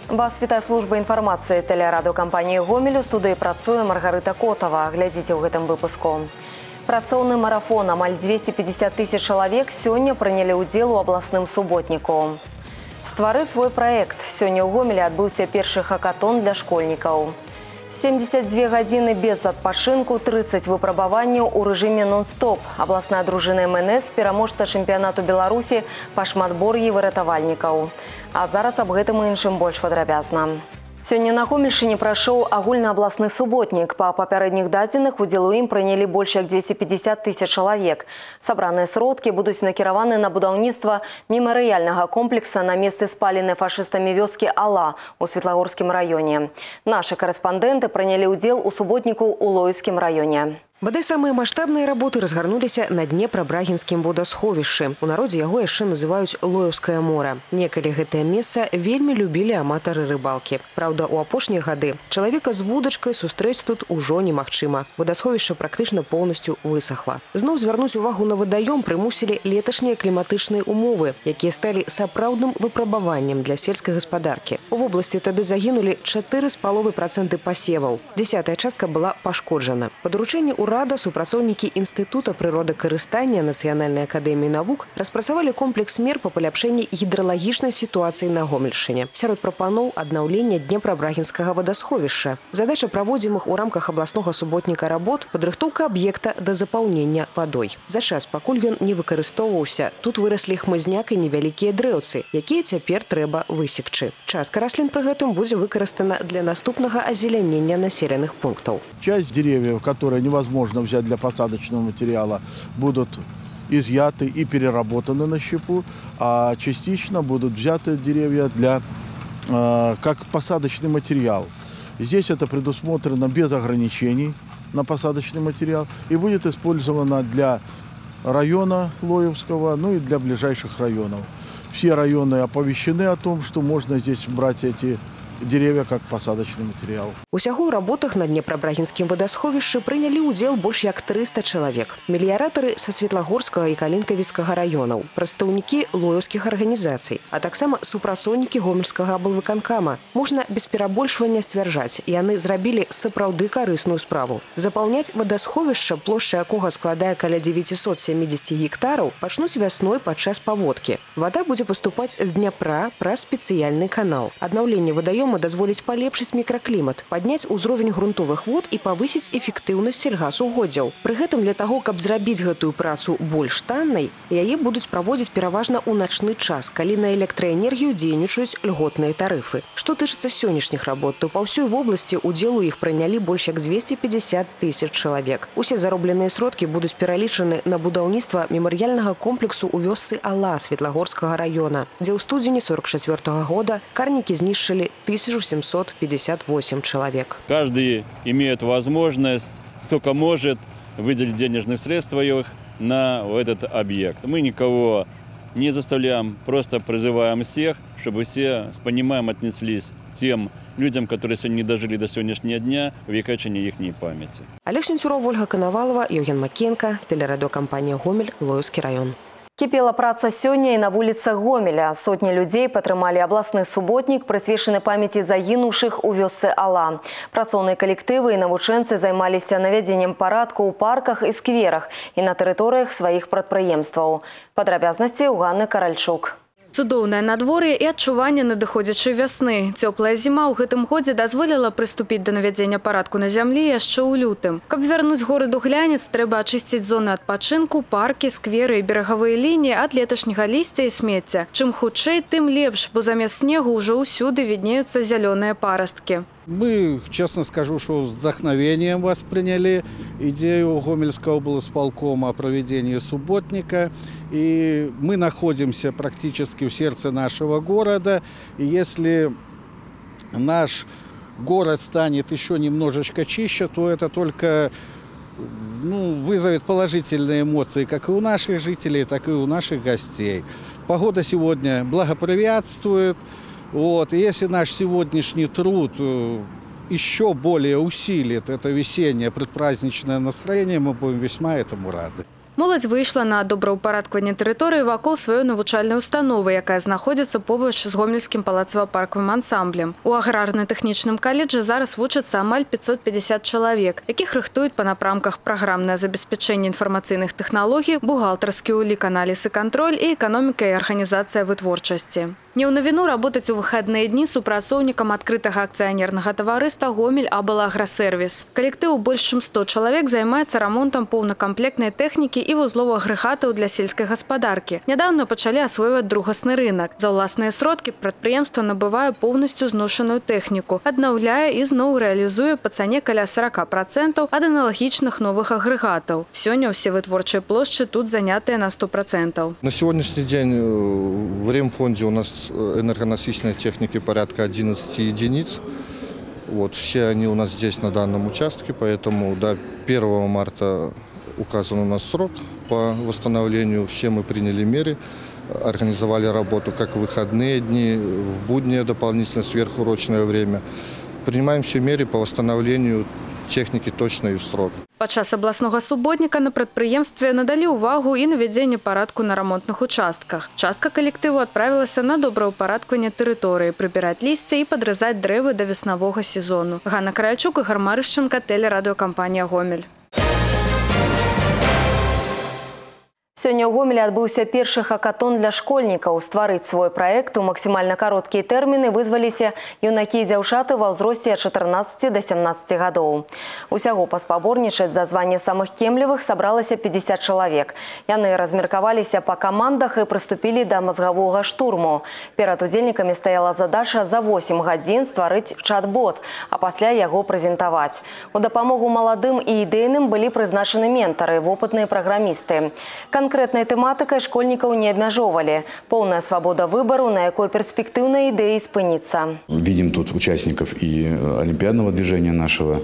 Вас вітае служба інфармацыі тэлерадыёкампаніі «Гомель». У студыі працуе Маргарыта Котова. Глядзіце ў гэтым выпуску. Працоўны марафон. Амаль 250 тысяч чалавек сёння прынялі ўдзел у абласным суботніку. Ствары свой праект. Сёння ў Гомелі адбыўся першы хакатон для школьнікаў. 72 гадзіны без адпачынку, 30 выпрабаванняў у рэжыме нон-стоп. Абласная дружына МНС – пераможца чэмпіянату Беларусі па шматбор'і выратавальнікаў. А зараз аб гэтым і іншым больш падрабязна. Сёння на Гомельшчыне прайшоў агульнаабласны суботнік. Па папярэдніх дадзеных удзел у ім прынялі больш як 250 тысяч чалавек. Сабраныя сродкі будуць накіраваны на будаўніцтва мемарыяльнага комплекса на месцы спаленай фашыстамі вёскі Ала у Светлагорскім раёне. Нашы карэспандэнты прынялі ўдзел у суботніку ў Лоўскім раёне. Бадай самыя маштабныя работы разгарнуліся на Днепра-Брагінскім водасховішчы. У народзе яго яшчэ называюць Лоўскае мора. Некалі гэтае месца вельмі любілі аматары рыбалкі. Праўда, у апошнія гады чалавека з вудачкай сустрэць тут ужо немагчыма. Водасховішча практычна поўнасцю высахла. Зноў звярнуць увагу на вадаём прымусілі леташнія кліматычныя умовы, якія сталі сапраўдным выпрабаваннем для сельскай гаспадаркі. У вобласці тады загінулі 4,5% пасеваў. 10-я частка была пашкоджана. Па даручэнню урада супрацоўнікі Інстытута прыродакарыстання Нацыянальнай акадэміі навук распрацавалі комплекс мер па паляпшэнні гідралагічнай сітуацыі на Гомельшчыне. Сярод прапаноў аднаўлення Днепра-Брагінскага водасховішча. Задача праводзімых у рамках абласнога суботніка работ падрыхтоўка аб'екта да запаўнення вадой. За час, пакуль ён не выкарыстоўваўся, тут выраслі хмызняк і невялікія дрэўцы, якія цяпер трэба высекчы. Частка раслін пры гэтым будзе выкарыстана для наступнага азелянення населеных пунктаў. Часть деревьев, которые невозможно взять для посадочного материала, будут изъяты и переработаны на щепу, а частично будут взяты деревья как посадочный материал. Здесь это предусмотрено без ограничений на посадочный материал и будет использовано для района Лоевского, ну и для ближайших районов. Все районы оповещены о том, что можно здесь брать эти деревья как посадочный материал. Усяго ў работах на Днепра-Брагінскім водасховішчы прынялі ўдзел больш як 300 чалавек. Меліяратары са Светлагорскага і Калінкавіцкага раёнаў, прадстаўнікі лоўскіх арганізацый, а таксама супрацоўнікі Гомельскага аблвыканкама. Можна без перабольшвання сцвярджаць, яны зрабілі сапраўды карысную справу. Запаўняць водасховішча, плошча якога складае каля 970 гектараў, пачнуць вясной падчас паводкі. Вада будзе паступаць з Дняпра праз спецыяльны канал. Аднаўленне вадаёма дазволіць палепшыць мікраклімат, падняць узровень грунтовых вод і павысіць эфектыўнасць сельгасугоддзяў. Пры гэтым для таго, каб зрабіць гэтую працу больш таннай, яе будуць праводзіць пераважна ў начны час, калі на электраэнергію дзейнічаюць льготныя тарыфы. Што тычыцца сённяшніх работ, то па ўсёй вобласці ўдзел у іх прынялі больш як 250 тысяч чалавек. Усе заробленыя сродкі будуць пералічаны на будаўніцтва мемарыяльнага комплексу ў вёсцы Ала Светлагорскага раёна, дзе ў студзені 44-го года карнікі знішчылі 1758 человек. Каждый имеет возможность, сколько может, выделить денежные средства их на этот объект. Мы никого не заставляем, просто призываем всех, чтобы все с пониманием отнеслись к тем людям, которые сегодня не дожили до сегодняшнего дня, увековечения их памяти. Олег Сенцюров, Ольга Коновалова, Евген Макенко, телерадиокомпания «Гомель», Лоўскі раён. Кіпела праца сёння і на вуліцах Гомеля. Сотні людзей падтрымалі абласны суботнік, прысвечаны памяці загінуўшых у вёсцы Ала. Працоўныя калектывы і навучэнцы займаліся навядзеннем парадку ў парках і скверах і на тэрыторыях сваіх прадпрыемстваў. Падрабязнасці ў Ганны Каральчук. Цудоўнае надвор'е і адчуванне надыходзячай вясны. Цёплая зіма ў гэтым годзе дазволіла прыступіць да навядзення парадку на зямлі яшчэ ў лютым. Каб вярнуць гораду глянец, трэба ачысціць зоны адпачынку, паркі, скверы і берагавыя лініі ад леташняга лісця і смецця. Чым хутчэй, тым лепш, бо замест снегу ўжо ўсюды віднеюцца зялёныя парасткі. Мы, честно скажу, что с вдохновением восприняли идею Гомельского облсполкома о проведении субботника. И мы находимся практически в сердце нашего города. И если наш город станет еще немножечко чище, то это только вызовет положительные эмоции как и у наших жителей, так и у наших гостей. Погода сегодня благоприятствует. И если наш сегодняшний труд еще более усилит это весеннее предпраздничное настроение, мы будем весьма этому рады. Моладзь выйшла на добраўпарадкаванне тэрыторыі вакол сваёй навучальнай установы, якая знаходзіцца побач з гомельскім палацава-паркавым ансамблем. У аграрна-тэхнічным каледжы зараз вучацца амаль 550 чалавек, якіх рыхтуюць па напрамках праграмнае забеспячэнне інфармацыйных тэхналогій, бухгалтарскі ўлік, аналіз і кантроль і эканоміка і арганізацыя вытворчасці. Не ў навіну работаць у выхадныя дні супрацоўнікам адкрытага акцыянернага таварыства «Гомель Абалаграсервіс». Калектыў больш чым 100 чалавек займаецца рамонтам поўнакамплектнай тэхнікі і вузловых агрэгатаў для сельскай гаспадаркі. Нядаўна пачалі асвойваць другасны рынак. За ўласныя сродкі прадпрыемства набывае поўнасцю зношаную тэхніку, аднаўляе і зноў рэалізуе па цане каля 40% ад аналагічных новых агрэгатаў. Сёння ўсе вытворчыя плошчы тут занятыя на 100%. На сегодняшний день в ремфонде у нас энергоносительной техники порядка 11 единиц. Вот, все они у нас здесь на данном участке, поэтому до 1 марта указан у нас срок по восстановлению. Все мы приняли меры, организовали работу как в выходные дни, в буднее дополнительно сверхурочное время. Принимаем все меры по восстановлению технікі точна і ў срок. Падчас абласнога суботніка на прадпрыемстве надалі ўвагу і навядзенне парадку на рамонтных участках. Частка калектыву адправілася на добраўпарадкаванне тэрыторыі, прыбіраць лісце і падрызаць дрэвы да веснавога сезону. Ганна Каральчук, Ігор Марышченко, тэлерадыёкампанія «Гомель». Сёння ў Гомелі адбыўся першы хакатон для школьнікаў. Стварыць свой праект у максімальна кароткія тэрміны вызваліся юнакі і дзяўчаты ва ўзросце ад 14 да 17 гадоў. Усяго паспаборнічаць за званне самых кемлівых сабралася 50 чалавек. Яны размеркаваліся па камандах і прыступілі да мазгавога штурму. Перад удзельнікамі стаяла задача за 8 гадзін стварыць чат-бот, а пасля яго прэзентаваць. У дапамогу маладым і ідэйным былі прызначаны ментары, вопытныя праграмісты. Конкретной тематикой школьников не обмежовали. Полная свобода выбору, на якой перспективной идеи спыниться. Видим тут участников и олимпиадного движения нашего,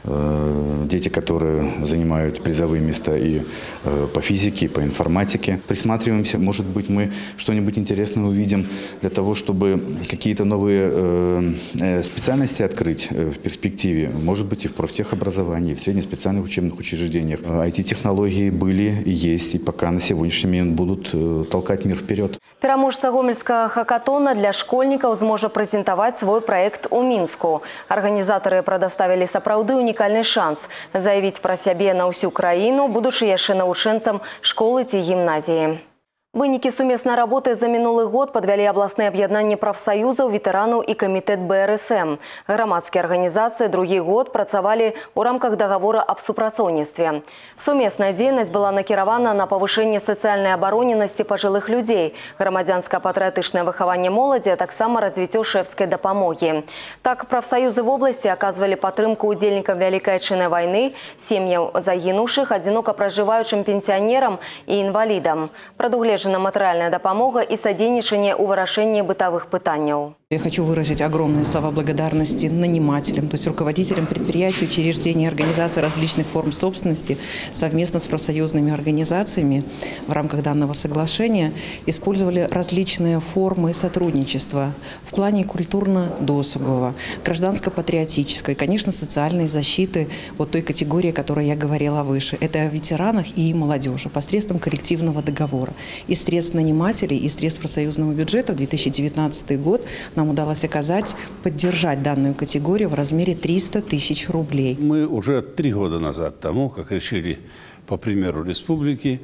дети, которые занимают призовые места и по физике, и по информатике. Присматриваемся, может быть, мы что-нибудь интересное увидим для того, чтобы какие-то новые специальности открыть в перспективе. Может быть, и в профтехобразовании, и в среднеспециальных учебных учреждениях. IT-технологии были и есть, и пока на сегодняшний момент будут толкать мир вперед. Пераможца гомельскага хакатона для школьников зможа прэзентаваць свой проект у Мінску. Арганізатары прадаставілі сапраўды унікальны шанс заявіць пра сябе на ўсю краіну, будучы яшчэ навучэнцам школы ці гімназіі. Вынікі сумеснай работы за мінулы год падвялі абласныя аб'яднанні прафсаюзаў, ветэранаў і камітэт БРСМ. Грамадскія арганізацыі другі год працавалі ў рамках дагавора аб супрацоўніцтве. Сумесная дзейнасць была накіравана на павышэнне сацыяльнай абароненасці пажылых людзей, грамадзянска-патрыятычнае выхаванне моладзі, а таксама развіццё шэфскай дапамогі. Так, прафсаюзы в обласці аказвалі падтрымку ўдзельнікам Вялікай Адчайнай вайны, сем'ям загінуўшых, адзінока пражываючым пенсіянерам і інвалідам. Прадугледжана матэрыяльная дапамога і садзейнічанне ў вырашэнні бытавых пытанняў. Я хочу выразить огромные слова благодарности нанимателям, то есть руководителям предприятий, учреждений, организаций различных форм собственности совместно с профсоюзными организациями в рамках данного соглашения использовали различные формы сотрудничества в плане культурно-досугового, гражданско-патриотической, конечно, социальной защиты вот той категории, о которой я говорила выше. Это о ветеранах и молодежи посредством коллективного договора. Из средств нанимателей, из средств профсоюзного бюджета в 2019 год нам удалось оказать, поддержать данную категорию в размере 300 тысяч рублей. Мы уже 3 года назад тому, как решили, по примеру республики,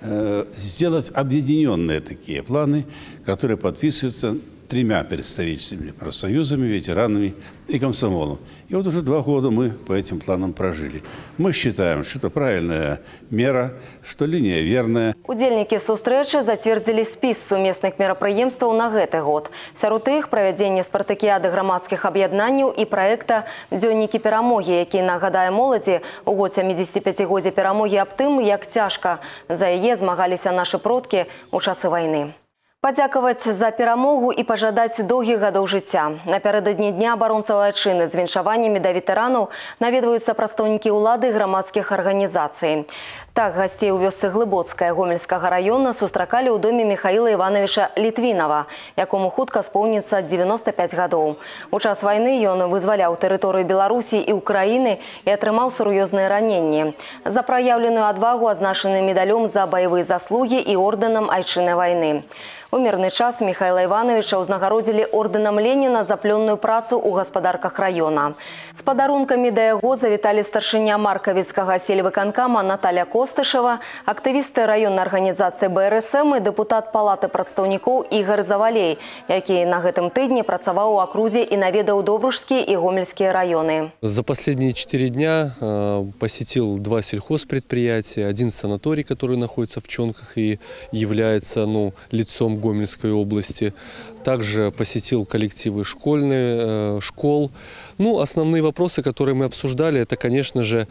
сделать объединенные такие планы, которые подписываются 3 представительными профсоюзами, ветеранами и комсомолом. И вот уже 2 года мы по этим планам прожили. Мы считаем, что это правильная мера, что линия верная. Удзельнікі сустрэчы зацвердзілі спіс сумесных мерапрыемстваў на гэты год. Сярод іх правядзенне спартакіяды грамадскіх аб'яднанняў і праекта «Дзённікі перамогі», які нагадае моладзі у год 75-годдзя перамогі аб тым, як цяжка за яе змагаліся нашы продкі ў часы вайны. Падзякаваць за перамогу і пажадаць доўгіх гадоў жыцця. Напярэдадні Дня абаронцаў Айчыны з віншаваннямі да ветэранаў наведваюцца прадстаўнікі ўлады і грамадскіх арганізацый. Так, гасцей у вёсцы Глыбоцкая Гомельскага района сустракалі ў доме Михаила Ивановича Літвінава, якому хутка споўніцца 95 гадоў. У час вайны ён вызваляў тэрыторыю Беларусі і Украіны і атрымаў сур'ёзныя раненні. За праяўленую адвагу адзначаны медалём за баявыя заслугі і ордэнам Айчыннай вайны. У мірны час Михаила Ивановича ўзнагародзілі ордэнам Леніна за плённую працу ў гаспадарках района. З падарункамі да яго завіталі старшыня Маркавіцкага сельвыканкама Наталья Костышева, актывісты раённай арганізацыі БРСМ і дэпутат палаты прадстаўнікоў Ігор Завалей, які на гэтым тыдні працаваў у акрузе і наведаў Добружскія і Гомельскія районы. За последние 4 дня посетил 2 сельхозпредприятия, один санаторий, который находится в Чонках и является лицом Гомельской области. Также посетил коллективы школ. Основные вопросы, которые мы обсуждали, это, конечно же,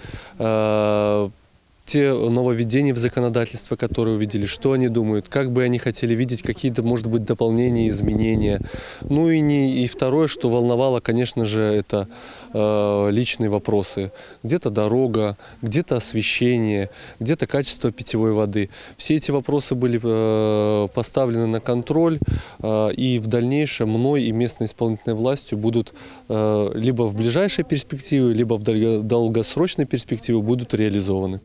те нововведения в законодательство, которые увидели, что они думают, как бы они хотели видеть какие-то, может быть, дополнения, изменения. И второе, что волновало, конечно же, это личные вопросы. Где-то дорога, где-то освещение, где-то качество питьевой воды. Все эти вопросы были поставлены на контроль, и в дальнейшем мной и местной исполнительной властью будут либо в ближайшей перспективе, либо в долгосрочной перспективе будут реализованы.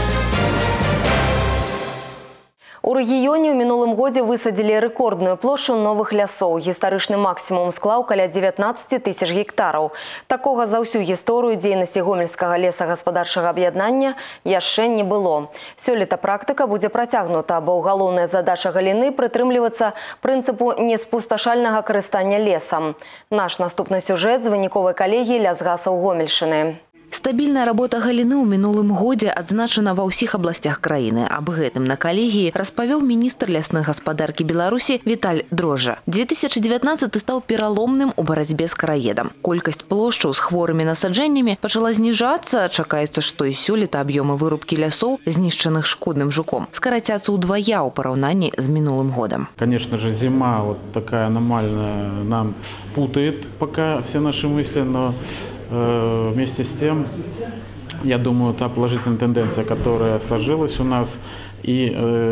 У рэгіёне ў мінулым годзе высадзілі рэкордную плошчу новых лясоў. Гістарычны максімум склаў каля 19 тысяч гектараў. Такога за ўсю гісторыю дзейнасці Гомельскага лесагаспадарчага аб'яднання яшчэ не было. Сёлета практыка будзе працягнута, бо галоўная задача галіны прытрымлівацца прынцыпу неспусташальнага карыстання лесам. Наш наступны сюжэт з выніковай калегіі лясгасаў Гомельшчыны. Стабільная работа галіны ў мінулым годзе адзначана ва ўсіх абласцях краіны. Аб гэтым на калегіі распавёў міністр лясной гаспадаркі Беларусі Віталь Дрожжа. 2019 стаў пераломным у барацьбе з караедам. Колькасць плошчаў з хворымі насаджэннямі пачала зніжацца. Чакаецца, што і сёлета аб'ёмы вырубкі лясоў, знішчаных шкодным жуком, скарацяцца ўдвая ў параўнанні з минулым годом. Конечно же, зима вот такая аномальная нам путает пока все наши мысли, но вместе с тем, я думаю, та положительная тенденция, которая сложилась у нас, и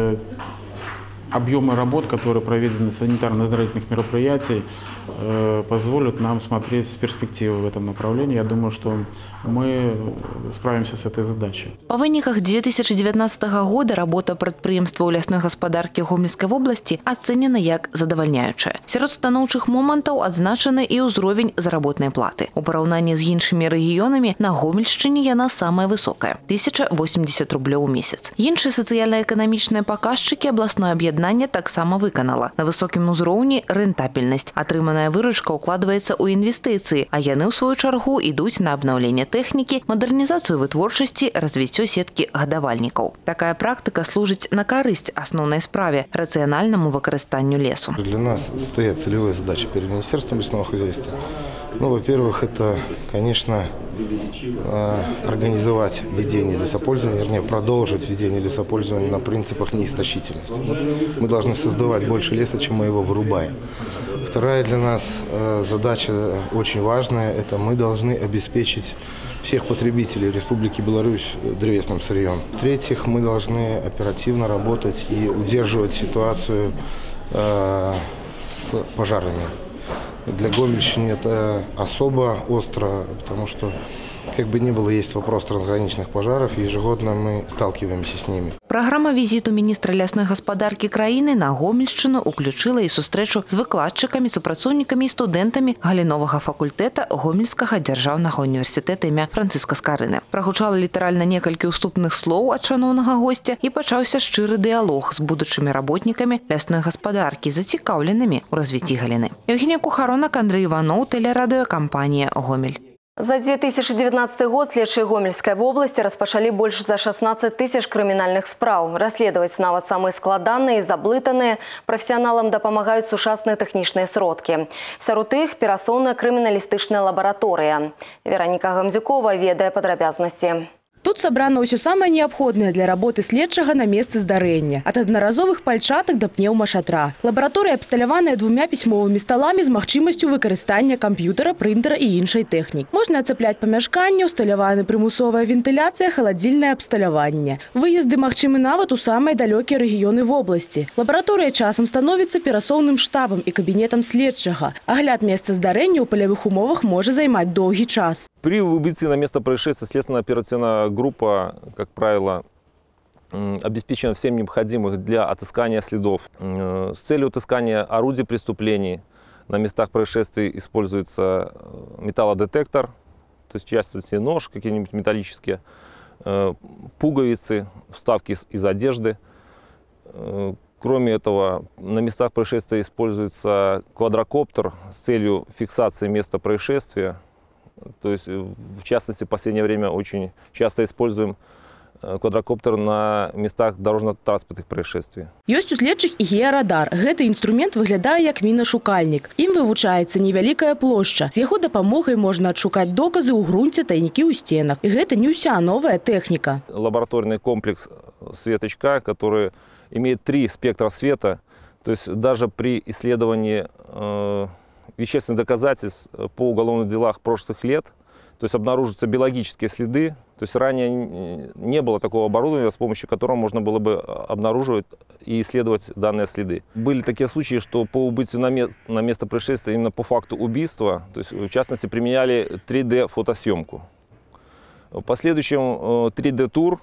объемы работ, которые проведены санитарно-оздоровительных мероприятий, позволят нам смотреть с перспективы в этом направлении. Я думаю, что мы справимся с этой задачей. По выніках 2019 года работа прадпрыемства ў лясной гаспадаркі Гомельскай вобласці ацэнена як задавальняючая. Сярод станоўчых момантаў адзначаны і ўзровень заработнай платы. У параўнанні з іншымі рэгіёнамі на Гомельшчыне яна самая высокая – 1080 рублёў у месяц. Іншыя сацыяльна-эканамічныя паказчыкі абласное аб'яднанне таксама выканала. На высокім узроўні рэнтабельнасць. Атрыманая выручка укладваецца ў інвестыцыі, а яны ў сваю чаргу ідуць на абнаўленне тэхнікі, мадэрнізацыю вытворчасці, развіццё сеткі гадавальнікаў. Такая практыка служыць на карысць асноўнай справе – рацыянальнаму выкарыстанню лесу. Для нас стоят целевые задачи перед Министерством лесного хозяйства. Во-первых, это, конечно, организовать ведение лесопользования, вернее, продолжить ведение лесопользования на принципах неистощительности. Мы должны создавать больше леса, чем мы его вырубаем. Вторая для нас задача очень важная – это мы должны обеспечить всех потребителей Республики Беларусь древесным сырьем. В-третьих, мы должны оперативно работать и удерживать ситуацию с пожарами. Для Гомельщины это особо остро, потому что, как бы ни было, есть вопрос трансграничных пожаров, и ежегодно мы сталкиваемся с ними. Программа визиту министра лясной гаспадаркі краіны на Гомельшчыну уключила і сустрэчу з выкладчыкамі, супрацоўнікамі і студэнтамі галіновага факультэта Гомельскага дзяржаўнага універсітэта імя Францыска Скарыны. Прагучала літаральна некалькі ўступных слоў ад шаноўнага госця і пачаўся шчыры дыялог з будучымі работнікамі лясной гаспадаркі, зацікаўленымі ў развіцці галіны. Евгения Кухаронак, Андрей Иванов, телерадиокомпания «Гомель». За 2019 год следчыя Гомельскай вобласці распачалі больш за 16 тысяч крымінальных спраў. Расследаваць нават самыя складаныя і заблытаныя прафесіяналам дапамагаюць сучасныя тэхнічныя сродкі. Сярод іх перасоўная крыміналістычная лабараторыя. Вераніка Гамзюкова ведае падрабязнасці. Тут Тут сабрана ўсё самае неабходнае для работы следчага на месцы здарэння. Ад аднаразовых пальчатак да пнеўмашатра. Лабараторыя абсталяваная 2 пісьмовымі сталамі з магчымасцю выкарыстання камп'ютара, прынтера і іншай тэхнікі. Можна ацапляць памяшканне, усталявана прымусовая вентыляцыя, халадзільнае абсталяванне. Выезды магчымы нават у самыя далёкія рэгіёны вобласці. Лабараторыя часам становіцца перасоўным штабам і кабінетам следчага. Агляд месца здарэння ў палявых умовах може займаць доўгі час. При выбытии на место происшествия следственно-оперативная группа, как правило, обеспечена всем необходимым для отыскания следов. С целью отыскания орудий преступлений на местах происшествий используется металлодетектор, то есть в частности нож, какие-нибудь металлические, пуговицы, вставки из одежды. Кроме этого, на местах происшествия используется квадрокоптер с целью фиксации места происшествия. То есть, в частности, в последнее время очень часто используем квадрокоптер на местах дорожно-транспортных происшествий. Ёсць у следчых і геарадар. Гэты інструмент выглядае як мінашукальнік. Ім вывучаецца невялікая плошча. З яго дапамогай можна адшукаць доказы ў грунце, тайнікі ў стенах. І гэта не ўся новая тэхніка. Лабораторный комплекс светочка, который имеет 3 спектра света. То есть даже при исследовании вещественных доказательств по уголовных делах прошлых лет, то есть обнаружатся биологические следы. То есть ранее не было такого оборудования, с помощью которого можно было бы обнаруживать и исследовать данные следы. Были такие случаи, что по убытию на место происшествия именно по факту убийства, то есть в частности применяли 3D-фотосъемку. В последующем 3D-тур,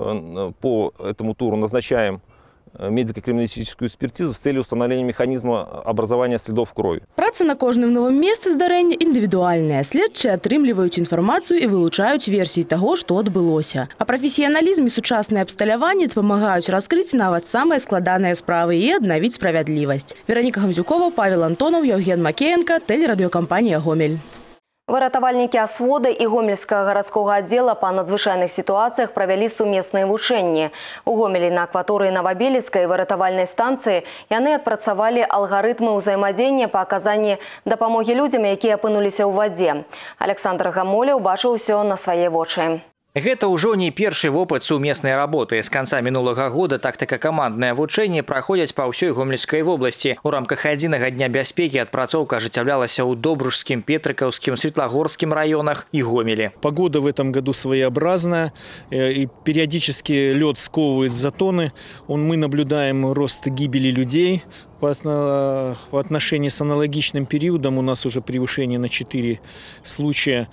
по этому туру назначаем медико-криминалістычную экспертизу с целью установления механизма образования следов крови. Праца на кожным новым месцы здарэння індывідуальная. Следчыя атрымліваюць інфармацыю і вылучаюць версіі таго, што адбылося. А прафесіяналізм і сучаснае абсталяванне дапамагаюць раскрыць нават самыя складаныя справы і аднавіць справядлівасць. Вероніка Гамзюкова, Павел Антонов, Евген Макеенко, тэлерадыёкампанія «Гомель». Выратавальнікі Асвода і Гомельскага гарадскога аддзела па надзвычайных сітуацыях правялі сумесныя вучэнні. У Гомелі на акваторыі Новобелецкай выратавальнай станцыі яны адпрацавалі алгарытмы ўзаемадзеяння па аказанні дапамогі людзям, якія апынуліся ў вадзе. Александр Гамоля ўбачыў усё на свае вочы. Гэта ўжо не першы вопыт сумеснай работы. З канца мінулага года тактыка-камандныя вучэнні праходзяць па ўсёй Гомельскай вобласці. У рамках адзінага дня бяспекі адпрацоўка ажыццяўлялася ў Добружскім, Петрыкаўскім, Светлагорскім районах и Гомеле. Погода в этом году своеобразная. И периодически лед сковывает затоны. Мы наблюдаем рост гибели людей. По отношению с аналогичным периодом у нас уже превышение на 4 случая.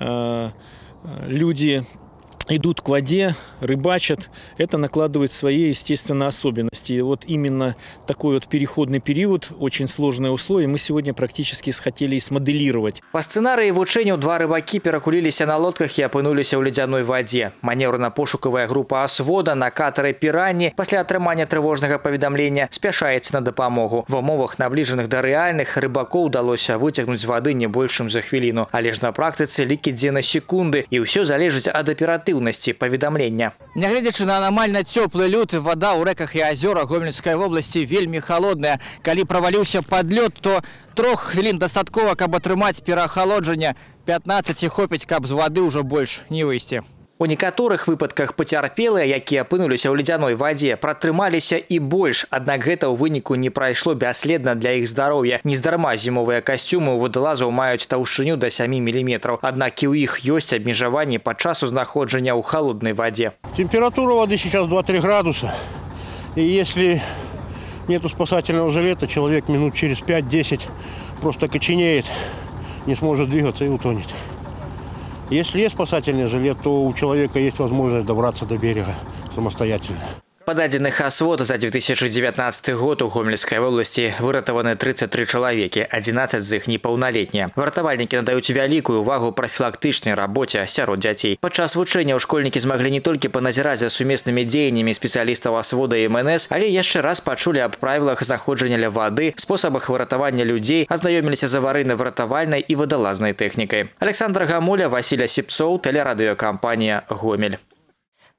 Люди идут к воде, рыбачат, это накладывает свои, естественно, особенности. И вот именно такой вот переходный период, очень сложные условия, мы сегодня практически хотели и смоделировать. По сценарию вучэнняў 2 рыбаки перакуліліся на лодках и апынуліся ў ледяной воде. Маневрна-пошукавая группа Асвода на катары «Пираньи» после атрымання тревожного поведомления спяшаецца на дапамогу. В умовах, наближенных до реальных, рыбакоў удалося выцягнуць з вады не большым за хвіліну. Але ж на практыцы лікі дзе на секунды, і ўсё залежыць ад аператыўнасці поведомления. Нягледзячы на аномально теплый лед, вода у реках и озерах Гомельской области вельми холодная. Калі провалился под лед, то 3 хвілін дастаткова, каб атрымаць перахалоджанне, 15 хопіць, каб з воды уже больше не выйсці. У некаторых выпадках пацярпелыя, якія апынуліся ў ледяной вадзе, пратрымаліся і больш, аднак гэта ў выніку не прайшло бясследна для іх здароўя. Нездарма зімовыя касцюмы ў вадалазаў маюць таўшчыню да 7 мм, аднак і ў іх ёсць абмежаванні падчас знаходжання ў холодной воде. Температура воды сейчас 2-3 градуса. И если нету спасательного жилета, человек минут через 5-10 просто коченеет, не сможет двигаться и утонет. Если есть спасательный жилет, то у человека есть возможность добраться до берега самостоятельно. По дадзеных Асвода за 2019 год у Гомельской области выратаваны 33 чалавекі, 11 з іх непаўналетнія. Выратавальнікі надаюць вялікую увагу прафілактычнай рабоце сярод дзяцей. Падчас вучэнняў школьнікі змаглі не толькі паназіраць за сумеснымі дзеяннямі спецыялістаў Асвода і МНС, але яшчэ раз пачулі аб правілах знаходжання ля вады, спосабах выратавання людзей, азнаёміліся з аварыйна-выратавальнай і вадалазнай тэхнікай. Александр Гамоля, Василий Осипцов, телерадиокомпания «Гомель».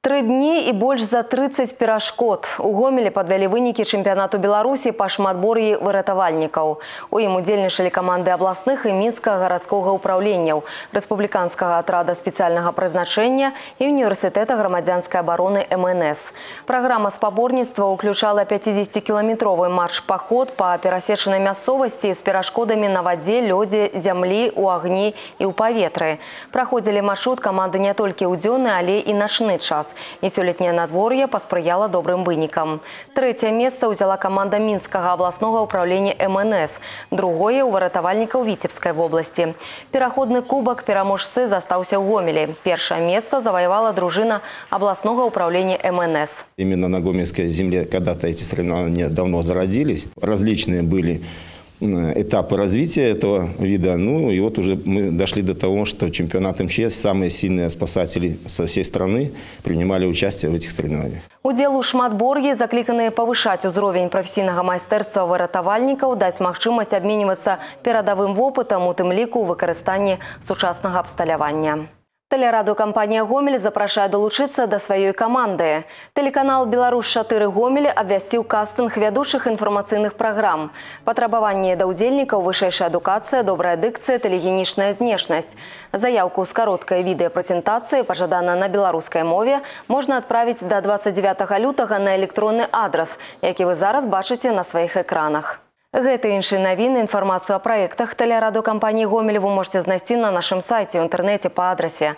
3 дні і больш за 30 перашкод. У Гомелі падвялі вынікі чэмпіянату Беларусі па шматбор'і выратавальнікаў. У ім удзельнічалі каманды абласных і мінскага гарадскога ўпраўленняў, рэспубліканскага атрада спецыяльнага прызначэння і універсітэта грамадзянскай абароны МНС. Праграма спаборніцтва ўключала 50-кіламетровы марш-паход па перасечанай мясцовасці з перашкодамі на вадзе, лёдзе, зямлі, у агні і ў паветры. Праходзілі маршрут каманды не толькі ў дзённы, але і начны час. І сёлетняе надвор'е паспрыяла добрым вынікам. 3-е месца ўзяла каманда мінскага абласнога ўпраўлення МНС, другое ў выратавальнікаў Віцебскай вобласці. Пераходны кубак пераможцы застаўся ў Гомелі. 1-е месца завоевала дружина областного управления МНС. Именно на гомельской земле когда-то эти соревнования давно зародились. Различные были этапы развития этого вида. Ну и вот уже мы дошли до того, что чемпионат МЧС, самые сильные спасатели со всей страны принимали участие в этих соревнованиях. Удзел у шматбор'і закліканыя павышаць узровень прафесійнага майстэрства выратавальнікаў, даць магчымасць абменьвацца перадавым вопытам, у тым ліку выкарыстанні сучаснага абсталявання. Телерадиокомпания «Гомель» запрашае долучиться до сваёй команды. Телеканал «Беларусь-4 Гомель» обвясціў кастинг вядучых информационных программ. Патрабаванні да ўдзельнікаў вышэйшая адукацыя, добрая дыкцыя, тэлегенічная знешнасць. Заявку з кароткай відэапрэзентацыі, пажадана на беларускай мове, можна адправіць до 29 лютага на электронны адрес, які вы зараз бачыце на сваіх экранах. Гэта і іншыя навіны, інфармацыю о праектах тэлерадыокампаніі «Гомель» вы можете знайсці на нашым сайце ў інтэрнэце па адрасе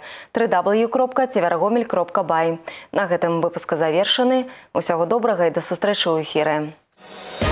www.tvragomel.by. На гэтым выпуск завершаны. Усяго добрага і да сустрэчы ў эфіры.